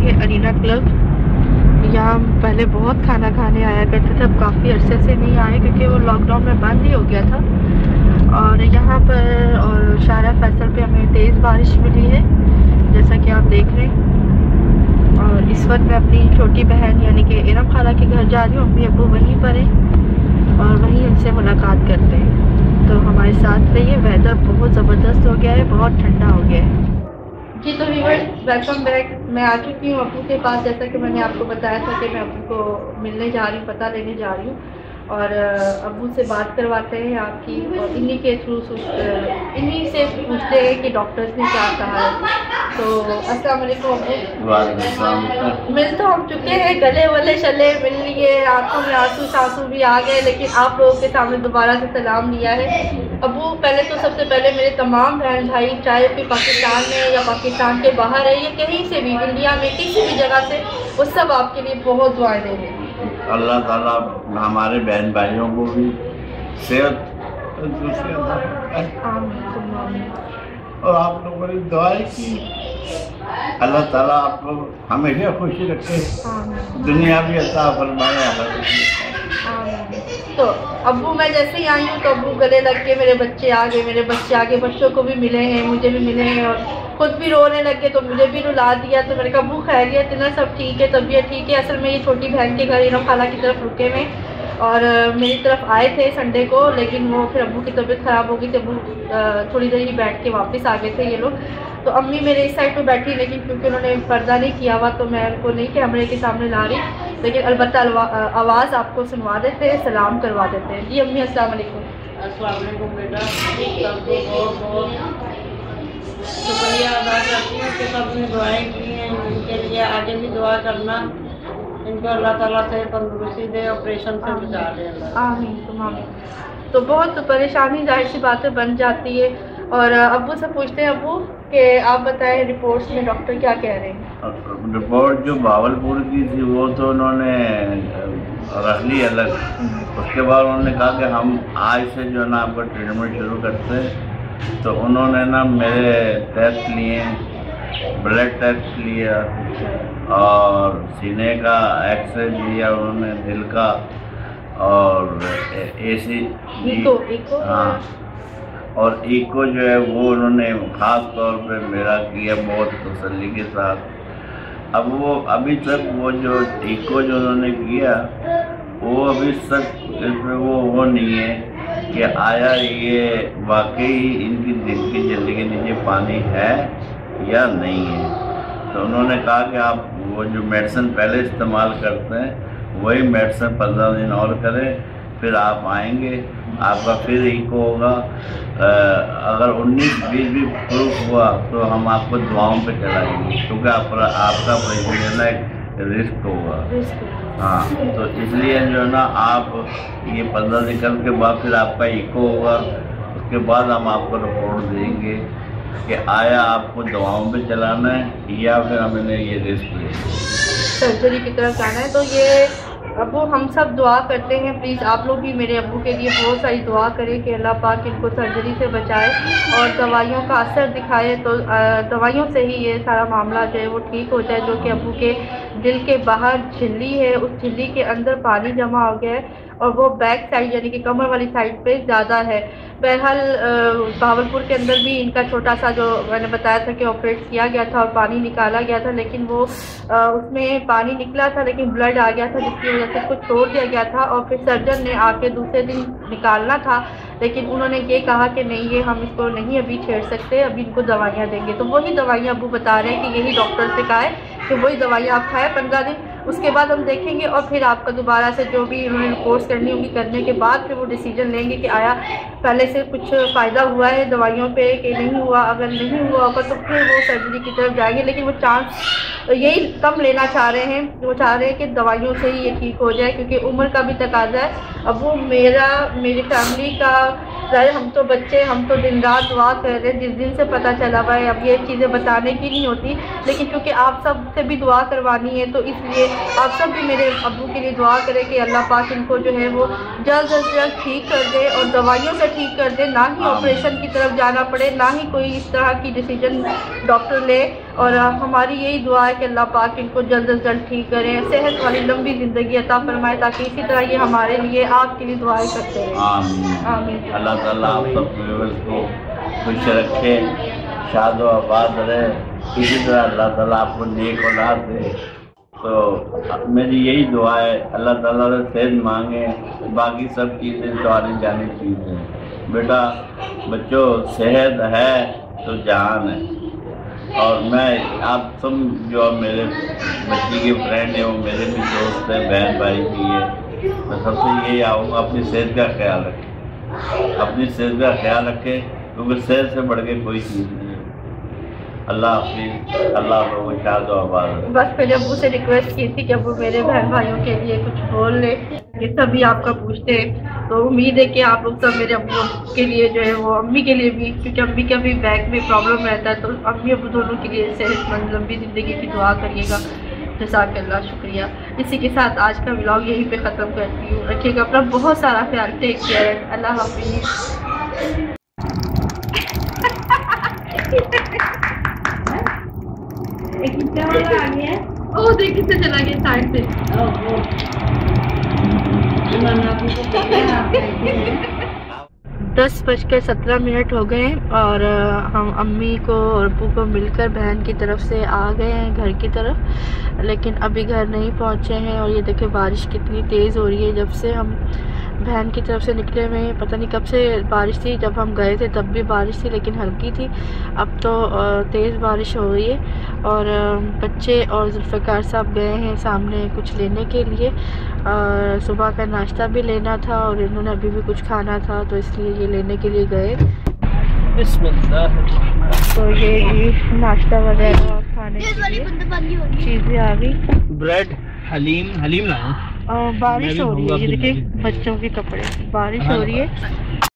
है arena club. यहाँ पहले बहुत खाना खाने आया करते थे, अब काफ़ी अरसे से नहीं आए क्योंकि वो लॉकडाउन में बंद ही हो गया था। और यहाँ पर और शारा फैसल पे हमें तेज़ बारिश मिली है जैसा कि आप देख रहे हैं। और इस वक्त मैं अपनी छोटी बहन यानी कि इरम खाला के घर जा रही हूँ। अम्मी अब्बू वहीं पर हैं और वहीं उनसे मुलाकात करते हैं। तो हमारे साथ रहिए। वेदर बहुत ज़बरदस्त हो गया है, बहुत ठंडा हो गया है जी। तो व्यूअर्स वेलकम बैक। मैं आ चुकी हूँ अब्बू के पास। जैसा कि मैंने आपको बताया था कि मैं अब्बू को मिलने जा रही हूँ, पता लेने जा रही हूँ और अब्बू से बात करवाते हैं आपकी, और इन्हीं के थ्रू इन्हीं से पूछते हैं कि डॉक्टर्स ने क्या कहा है। तो अस्सलाम वालेकुम अब्बू। मिल तो हम चुके हैं, गले वले शले मिल लिए, आंखों में आंसू सासू भी आ गए, लेकिन आप लोगों के सामने दोबारा से सलाम लिया है। अब्बू पहले तो सबसे पहले मेरे तमाम बहन भाई, चाहे कोई पाकिस्तान में या पाकिस्तान के बाहर है या कहीं से भी, इंडिया में किसी भी जगह से, वो सब आपके लिए बहुत दुआएं दे रहे हैं। अल्लाह ताला हमारे बहन भाइयों को भी सेहत और आप लोगों ने दुआएं की। अल्लाह ताला आपको हमेशा खुशी रखे, दुनिया भी अता फरमाए। तो अब्बू मैं जैसे ही आई हूँ तो अब्बू गले लग के मेरे बच्चे आ गए, मेरे बच्चे आगे बच्चों को भी मिले हैं, मुझे भी मिले हैं और खुद भी रोने लगे तो मुझे भी रुला दिया। तो मैंने कहा अब्बू खैरियत है ना, सब ठीक है, तबीयत ठीक है। असल में ये छोटी बहन के घर इरम खाला की तरफ रुके हुए और मेरी तरफ आए थे संडे को, लेकिन वो फिर अब्बू की तबीयत ख़राब हो गई तो अब्बू थोड़ी देर ही बैठ के वापस आ गए थे ये लोग। तो अम्मी मेरे इस साइड पे बैठी, लेकिन क्योंकि उन्होंने पर्दा नहीं किया हुआ तो मैं उनको नहीं कैमरे के सामने ला रही, लेकिन अलबत्ता आवाज़ आपको सुनवा देते हैं, सलाम करवा देते हैं। जी अम्मी अस्सलाम वालेकुम। अस्सलाम वालेकुम बेटा। सबको बहुत बहुत शुक्रिया अदा करती हूँ कि सबने दुआएं की हैं, इनके लिए आगे भी दुआ करना, इनको अल्लाह ताला से तंदुरुस्ती दे, ऑपरेशन से बचा दे। आमीन तुम आमीन। तो बहुत परेशानी जाहिर सी बातें बन जाती है और अब्बू से पूछते हैं अब्बू कि आप बताएं रिपोर्ट्स में डॉक्टर क्या कह रहे हैं। रिपोर्ट जो भावलपुर की थी वो तो उन्होंने रख ली अलग। उसके बाद उन्होंने कहा कि हम आज से जो है ना आपका ट्रीटमेंट शुरू करते हैं। तो उन्होंने ना मेरे टेस्ट लिए, ब्लड टेस्ट लिया और सीने का एक्सरे लिया उन्होंने, दिल का और ECG, हाँ, और इको जो है वो उन्होंने ख़ास तौर पे मेरा किया बहुत तसल्ली के साथ। अब वो अभी तक वो जो इको जो उन्होंने किया वो अभी तक इसमें वो नहीं है कि आया ये वाकई इनकी दिल की झिल्ली के नीचे पानी है या नहीं है। तो उन्होंने कहा कि आप वो जो मेडिसिन पहले इस्तेमाल करते हैं वही मेडिसिन 15 दिन और करें, फिर आप आएंगे, आपका फिर इको होगा। अगर 19-20 भी प्रूफ हुआ तो हम आपको दुआओं पे चलाएंगे, क्योंकि आपका ऑपरेशन एक रिस्क होगा। हाँ, तो इसलिए जो है ना आप ये 15 दिन के बाद फिर आपका इको होगा, उसके बाद हम आपको रिपोर्ट देंगे कि आया आपको दवाओं पे चलाना है या फिर हमने ये रिस्क लिया सर्जरी की तरफ जाना है। तो ये अब्बू हम सब दुआ करते हैं, प्लीज़ आप लोग भी मेरे अब्बू के लिए बहुत सारी दुआ करें कि अल्लाह पाक इनको सर्जरी से बचाए और दवाइयों का असर दिखाए, तो दवाइयों से ही ये सारा मामला जो है वो ठीक हो जाए। जो कि अब्बू के दिल के बाहर झिल्ली है, उस झिल्ली के अंदर पानी जमा हो गया है और वो बैक साइड यानी कि कमर वाली साइड पे ज़्यादा है। बहरहाल भावलपुर के अंदर भी इनका छोटा सा जो मैंने बताया था कि ऑपरेट किया गया था और पानी निकाला गया था, लेकिन वो उसमें पानी निकला था लेकिन ब्लड आ गया था, जिसकी वजह से इसको छोड़ दिया गया था और फिर सर्जन ने आके दूसरे दिन निकालना था, लेकिन उन्होंने ये कहा कि नहीं, ये हम इसको नहीं अभी छेड़ सकते, अभी इनको दवाइयाँ देंगे। तो वही दवाइयाँ अब्बू बता रहे हैं कि यही डॉक्टर से कहा है कि वही दवाइयाँ आप खाएँ 15 दिन, उसके बाद हम देखेंगे और फिर आपका दोबारा से जो भी उन्होंने रिपोर्ट्स करनी होगी करने के बाद फिर वो डिसीजन लेंगे कि आया पहले से कुछ फ़ायदा हुआ है दवाइयों पे कि नहीं हुआ। अगर नहीं हुआ होगा तो फिर वो सर्जरी की तरफ जाएंगे, लेकिन वो चांस यही कम लेना चाह रहे हैं। वो चाह रहे हैं कि दवाइयों से ही ये ठीक हो जाए, क्योंकि उम्र का भी तकाजा है। अब वो मेरी फैमिली का हम तो बच्चे, हम तो दिन रात दुआ कर रहे हैं। जिस दिन से पता चला भाई अब ये चीज़ें बताने की नहीं होती, लेकिन क्योंकि आप सब से भी दुआ करवानी है तो इसलिए आप सब भी मेरे अब्बू के लिए दुआ करें कि अल्लाह पाक इनको जो है वो जल्द से जल्द ठीक कर दे और दवाइयों से ठीक कर दे, ना ही ऑपरेशन की तरफ जाना पड़े, ना ही कोई इस तरह की डिसीजन डॉक्टर ले। और हमारी यही दुआ है कि अल्लाह पाक इनको जल्द से जल्द ठीक करें, सेहत वाली लंबी ज़िंदगी अता फरमाए, ताकि इसी तरह ये हमारे लिए आपके लिए दुआएं करते रहें। आमीन। अल्लाह ताला आप सब व्यूअर्स को खुश रखे, शादो आबाद रहे, इसी तरह अल्लाह ताला आपको नेक औलाद दे। तो मेरी यही दुआ है, अल्लाह ताला से सेहत मांगे, बाकी सब चीज़ें तो आने जाने चीज़ें। बेटा बच्चों, सेहत है तो जान है। और मैं आप सब जो मेरे बच्ची के फ्रेंड हैं वो मेरे भी दोस्त हैं, बहन भाई भी है, मैं सबसे यही आऊँगा अपनी सेहत का ख्याल रखें, अपनी सेहत का ख्याल रखें, क्योंकि सेहत से बढ़ के कोई चीज़ नहीं है। अल्लाह हाफिज़, अल्लाह को शाद आबाद। बस मेरे अब्बू से रिक्वेस्ट की थी कि वो मेरे बहन भाइयों के लिए कुछ बोल ले, ये सभी आपका पूछते हैं, तो उम्मीद है कि आप लोग सब मेरे अब्बू के लिए जो है वो अम्मी के लिए भी, क्योंकि अम्मी का भी बैक में प्रॉब्लम रहता है, तो अम्मी अब्बू दोनों के लिए सेहतमंद लंबी ज़िंदगी की दुआ करिएगा। जज़ाकल्लाह, शुक्रिया। इसी के साथ आज का व्लॉग यहीं पे ख़त्म करती हूँ। रखिएगा अपना बहुत सारा ख्याल, टेक केयर, अल्लाह हाफिज़। ओ देखिए से चला गया साइड से। 10:17 हो गए और हम अम्मी को और अब्बू को मिलकर बहन की तरफ से आ गए हैं घर की तरफ, लेकिन अभी घर नहीं पहुंचे हैं। और ये देखिए बारिश कितनी तेज़ हो रही है, जब से हम बहन की तरफ से निकले हुए हैं, पता नहीं कब से बारिश थी। जब हम गए थे तब भी बारिश थी, लेकिन हल्की थी, अब तो तेज़ बारिश हो रही है। और बच्चे और जुल्फ़िकार साहब गए हैं सामने कुछ लेने के लिए, सुबह का नाश्ता भी लेना था और इन्होंने अभी भी कुछ खाना था, तो इसलिए ये लेने के लिए गए। तो ये नाश्ता वगैरह और खाने की चीज़ें आ गई। ब्रेड, हलीम लाया। बारिश हो रही है, ये देखिए बच्चों के कपड़े, बारिश हो रही है।